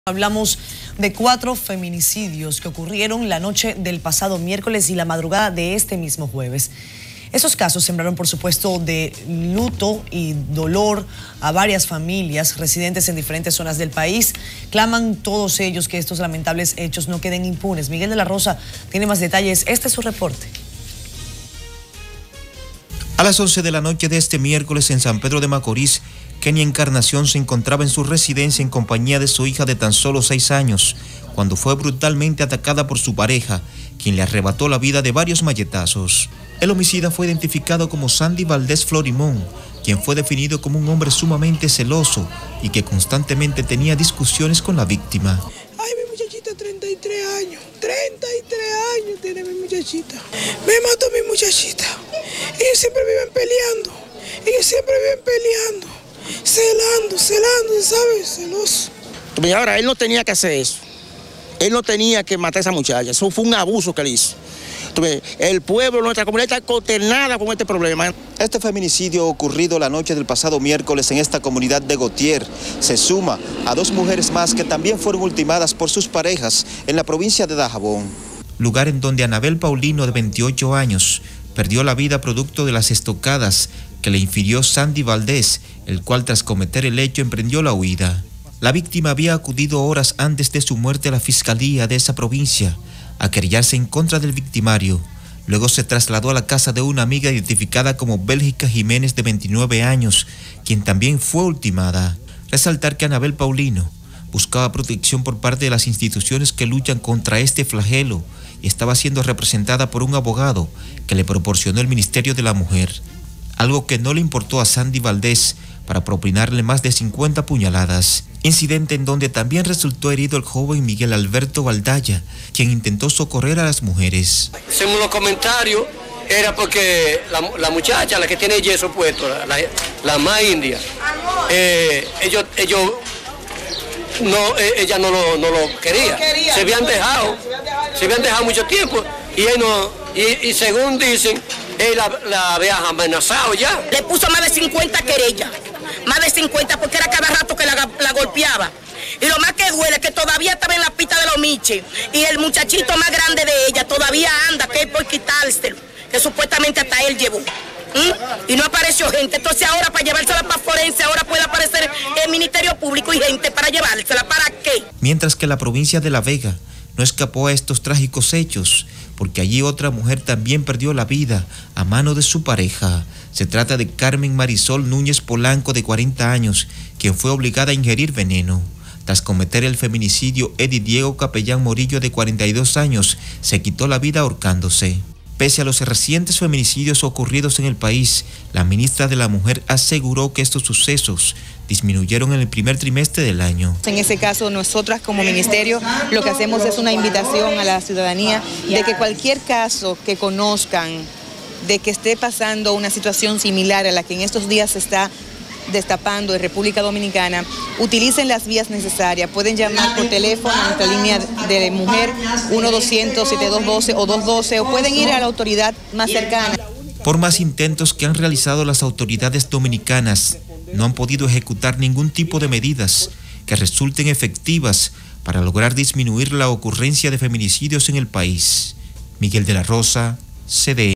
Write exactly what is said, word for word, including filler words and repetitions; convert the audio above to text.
Hablamos de cuatro feminicidios que ocurrieron la noche del pasado miércoles y la madrugada de este mismo jueves. Esos casos sembraron, por supuesto, de luto y dolor a varias familias residentes en diferentes zonas del país. Claman todos ellos que estos lamentables hechos no queden impunes. Miguel de la Rosa tiene más detalles. Este es su reporte. A las once de la noche de este miércoles en San Pedro de Macorís, Kenia Encarnación se encontraba en su residencia en compañía de su hija de tan solo seis años, cuando fue brutalmente atacada por su pareja, quien le arrebató la vida de varios machetazos. El homicida fue identificado como Sandy Valdés Florimón, quien fue definido como un hombre sumamente celoso y que constantemente tenía discusiones con la víctima. Ay, mi muchachita, treinta y tres años, treinta y tres años tiene mi muchachita. Me mató mi muchachita. Ellos siempre viven peleando, ellos siempre viven peleando, celando, celando, ¿sabes? Celoso. Ahora, él no tenía que hacer eso. Él no tenía que matar a esa muchacha. Eso fue un abuso que él hizo. El pueblo, nuestra comunidad está consternada con este problema. Este feminicidio ocurrido la noche del pasado miércoles en esta comunidad de Gautier se suma a dos mujeres más que también fueron ultimadas por sus parejas en la provincia de Dajabón. Lugar en donde Anabel Paulino, de veintiocho años, perdió la vida producto de las estocadas que le infirió Sandy Valdés, el cual tras cometer el hecho emprendió la huida. La víctima había acudido horas antes de su muerte a la fiscalía de esa provincia a querellarse en contra del victimario. Luego se trasladó a la casa de una amiga identificada como Bélgica Jiménez, de veintinueve años, quien también fue ultimada. Resaltar que Anabel Paulino buscaba protección por parte de las instituciones que luchan contra este flagelo y estaba siendo representada por un abogado que le proporcionó el Ministerio de la Mujer, algo que no le importó a Sandy Valdés para propinarle más de cincuenta puñaladas. Incidente en donde también resultó herido el joven Miguel Alberto Valdaya, quien intentó socorrer a las mujeres. Según los comentarios, era porque la, la muchacha, la que tiene el yeso puesto, la, la, la más india, eh, ellos, ellos no, eh, ella no lo, no lo quería. Se habían dejado, se habían dejado mucho tiempo y él no, y, y según dicen, él la, la había amenazado ya. Le puso más de cincuenta querellas, más de cincuenta, porque era cada rato que la, la golpeaba. Y lo más que duele es que todavía estaba en la pista de los miches y el muchachito más grande de ella todavía anda, que es por quitárselo, que supuestamente hasta él llevó. ¿Mm? Y no apareció gente. Entonces ahora para llevársela para forense, ahora puede aparecer el Ministerio Público y gente para llevársela. ¿Para qué? Mientras que la provincia de La Vega no escapó a estos trágicos hechos, porque allí otra mujer también perdió la vida a mano de su pareja. Se trata de Carmen Marisol Núñez Polanco, de cuarenta años, quien fue obligada a ingerir veneno. Tras cometer el feminicidio, Eddie Diego Capellán Morillo, de cuarenta y dos años, se quitó la vida ahorcándose. Pese a los recientes feminicidios ocurridos en el país, la ministra de la Mujer aseguró que estos sucesos disminuyeron en el primer trimestre del año. En ese caso, nosotras como ministerio lo que hacemos es una invitación a la ciudadanía de que cualquier caso que conozcan de que esté pasando una situación similar a la que en estos días se está destapando en República Dominicana, utilicen las vías necesarias. Pueden llamar por teléfono a nuestra línea de mujer uno doscientos, setenta y dos doce o doscientos doce, o pueden ir a la autoridad más cercana. Por más intentos que han realizado las autoridades dominicanas, no han podido ejecutar ningún tipo de medidas que resulten efectivas para lograr disminuir la ocurrencia de feminicidios en el país. Miguel de la Rosa, C D E.